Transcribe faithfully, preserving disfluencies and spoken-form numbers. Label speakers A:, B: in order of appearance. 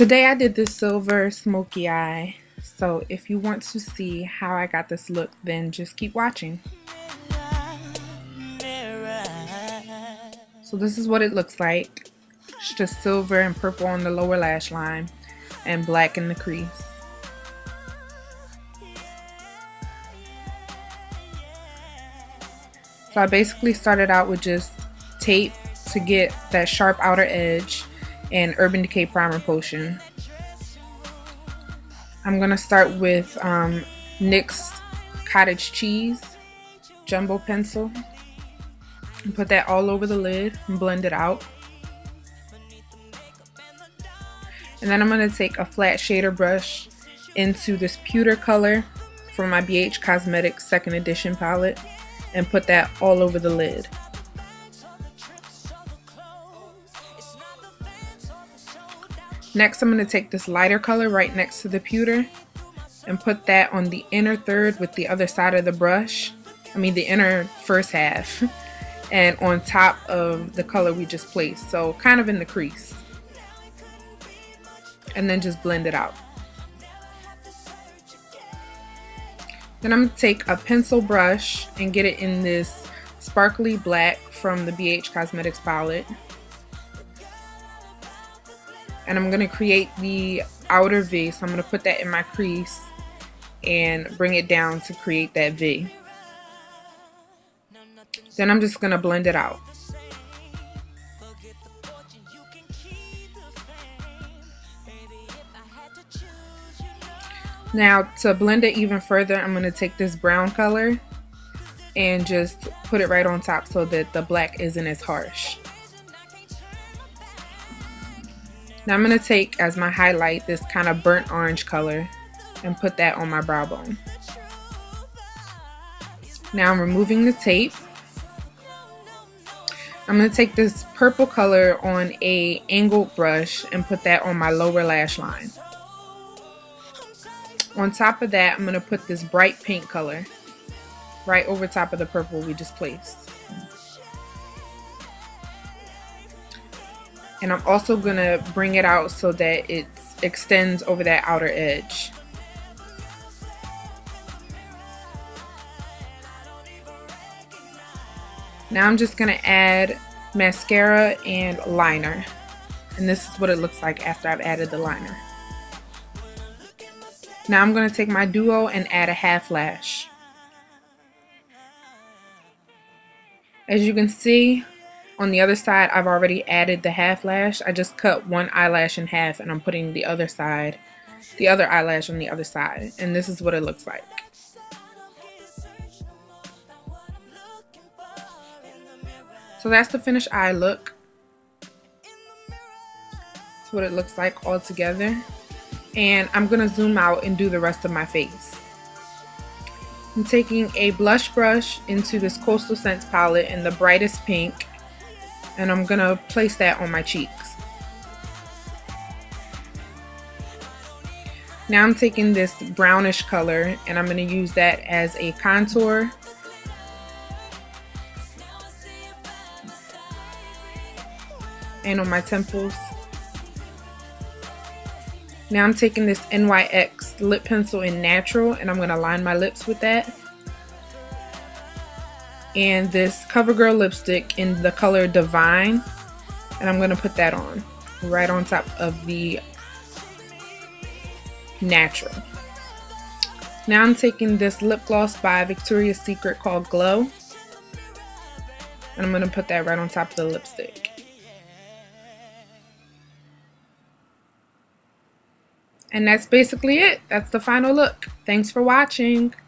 A: Today I did this silver smoky eye, so if you want to see how I got this look, then just keep watching. So this is what it looks like. It's just silver and purple on the lower lash line and black in the crease. So I basically started out with just tape to get that sharp outer edge and Urban Decay Primer Potion. I'm going to start with um, N Y X Cottage Cheese Jumbo Pencil and put that all over the lid and blend it out. And then I'm going to take a flat shader brush into this pewter color from my B H Cosmetics second edition palette and put that all over the lid. Next, I'm going to take this lighter color right next to the pewter and put that on the inner third with the other side of the brush. I mean the inner first half and on top of the color we just placed, so kind of in the crease. And then just blend it out. Then I'm going to take a pencil brush and get it in this sparkly black from the B H Cosmetics palette. And I'm going to create the outer V, so I'm going to put that in my crease and bring it down to create that V. Then I'm just going to blend it out. Now to blend it even further, I'm going to take this brown color and just put it right on top so that the black isn't as harsh. Now I'm going to take as my highlight this kind of burnt orange color and put that on my brow bone. Now I'm removing the tape. I'm going to take this purple color on a angled brush and put that on my lower lash line. On top of that, I'm going to put this bright pink color right over top of the purple we just placed. And I'm also going to bring it out so that it extends over that outer edge. Now I'm just going to add mascara and liner. And this is what it looks like after I've added the liner. Now I'm going to take my duo and add a half lash. As you can see, on the other side, I've already added the half lash. I just cut one eyelash in half and I'm putting the other side, the other eyelash on the other side. And this is what it looks like. So that's the finished eye look. That's what it looks like all together. And I'm going to zoom out and do the rest of my face. I'm taking a blush brush into this Coastal Scents palette in the brightest pink. And I'm going to place that on my cheeks. Now I'm taking this brownish color and I'm going to use that as a contour. And on my temples. Now I'm taking this N Y X lip pencil in natural and I'm going to line my lips with that. And this CoverGirl lipstick in the color Divine, and I'm going to put that on right on top of the natural. Now I'm taking this lip gloss by Victoria's Secret called Glow, and I'm going to put that right on top of the lipstick. And that's basically it. That's the final look. Thanks for watching.